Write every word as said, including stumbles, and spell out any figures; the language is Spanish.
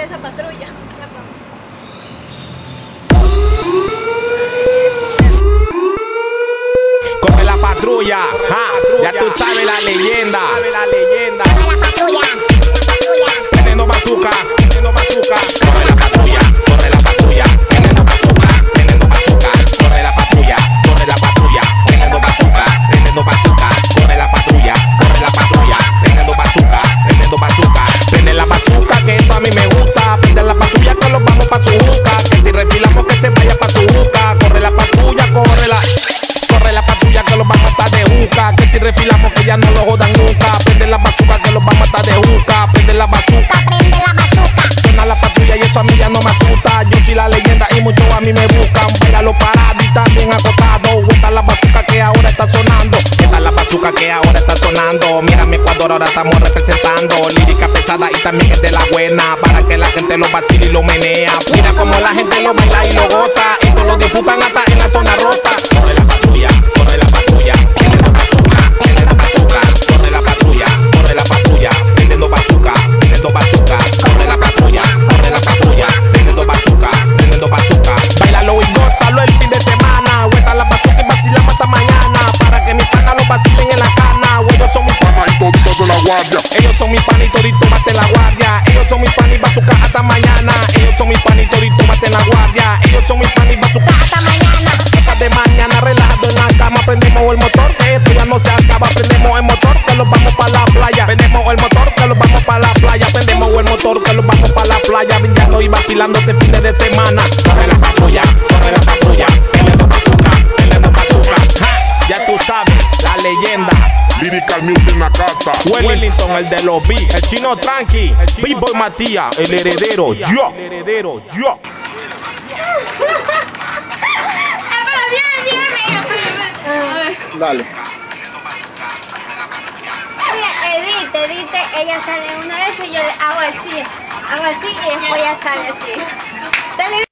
esa patrulla. Corre la patrulla, ja, ya tú sabes la leyenda. Corre la patrulla, Teniendo bazooka, teniendo bazooka. Corre la patrulla, corre la patrulla. Teniendo bazooka, teniendo bazooka. Corre la patrulla, corre la patrulla. Teniendo bazooka, teniendo bazooka. Corre la patrulla, corre la patrulla. Teniendo bazooka, teniendo bazooka. Prende la bazooka que esto a mí me gusta. Prende la patrulla que los vamos pa' su juca. Que si refilamos que se vaya pa' su juca. Corre la patrulla, corre la... Corre la patrulla que los vamos a matar de juca. Que si refilamos que ya no lo jodan nunca. Prende la bazooka que los vamos a matar de juca. Prende la bazooka, prende la bazooka. suena la patrulla y eso a mí ya no me asusta. Yo soy la leyenda y muchos a mí me buscan. Bailalo parado y también acostado. Esta es la bazooka que ahora está sonando. Esta es la bazooka que ahora está sonando. Mira mi Ecuador, ahora estamos representando. Lírica pesada y también es de la buena. Para que la gente lo vacile y lo menea. Mira como la gente lo baila y lo goza. Esto lo disfrutan hasta en la zona rosa. Corre la patrulla, corre la patrulla. Prendiendo bazooka, prendiendo bazooka. Corre la patrulla, corre la patrulla. Prendiendo bazooka, prendiendo bazooka. Corre la patrulla, corre la patrulla. Prendiendo bazooka, prendiendo bazooka. Bailalo y gózalo el fin de semana. Vuelta la bazooka y vacilamos hasta mañana. Para que mis panas los vacilen en la cana. O ellos son mis panas y toditos de la guardia. Ellos son mis panas y toditos bate la guardia. Ellos son mis panas y bazooka hasta mañana. Ellos son mis panas y toditos bate la guardia. Ellos son mis panas y bazooka hasta mañana. De mañana relajado en la cama, prendemos el motor, que esto ya no se acaba. Prendemos el motor, que los vamos para la playa. Prendemos el motor, que los vamos para la playa. Prendemos el motor, que los vamos para la playa. Brillando y vacilando este fin de semana. Corre la patrulla, corre la patrulla. Prendiendo bazooka, prendiendo bazooka. Ja, ya tú sabes, la leyenda. Lyrical Music en la casa. Wellington, el de los beats. El chino tranqui. B-Boy Matías, el heredero. Yo. El heredero, yo. Dale. Mira, edite, edite, ella sale una vez y yo le hago así, hago así y después ya sale así. Sale